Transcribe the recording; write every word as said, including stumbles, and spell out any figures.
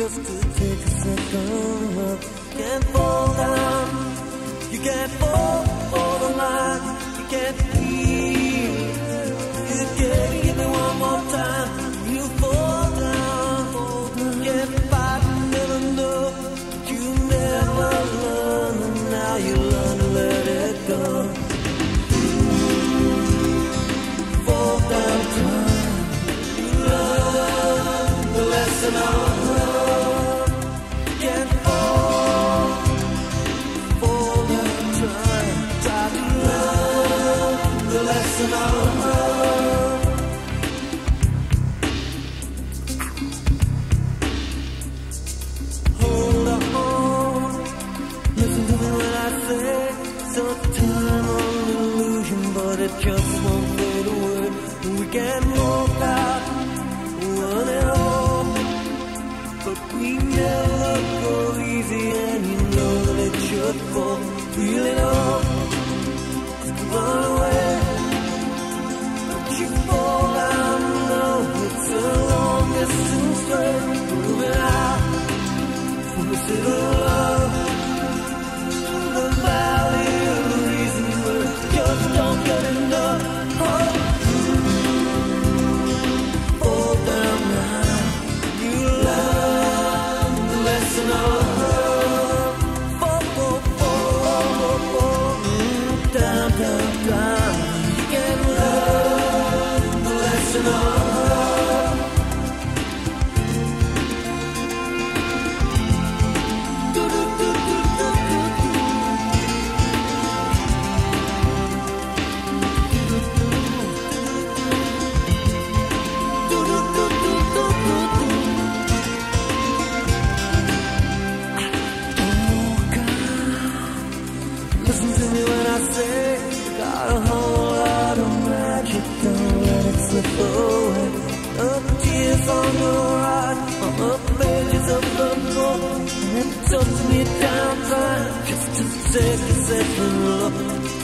just to take a second look. Can't fall down, you can't fall for the line, you can't feel. You can't give me one more time. You fall down, you can't fight, never know. You never learn, and now you learn to let it go. Fall down, time. You learn the lesson of love. Can't fall, fall down, try, try to learn the lesson of love. Hold on, listen to me when I say, so time on illusion, but it just won't fade away. We can walk out, run it all, but we never go easy, and you know that it should fall. Feel it all, run away, but you fall down, no, it's a long distance race, moving out from the city of love, the valley of the reasons where you just don't get enough. Oh. Fall down now, you learn the lesson of love. Fall, fall, fall, fall, mm, down, down, down. You can learn the lesson of love. Do, do, do, do, do, do, do. Do, do, do, do, do, do, do. Oh God, listen to me when I say, got a whole lot of magic, don't let it slip away. Up tears on the right, on the pages of the book, and it took me down time just to take a second look.